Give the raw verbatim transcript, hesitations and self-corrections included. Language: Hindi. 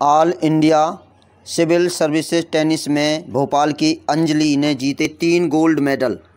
All India civil services tennis में भोपाल की अंजलि ने जीते तीन गोल्ड मेडल।